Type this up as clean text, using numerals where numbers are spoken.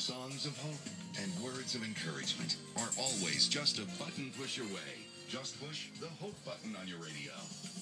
Songs of hope and words of encouragement are always just a button push away. Just push the Hope button on your radio.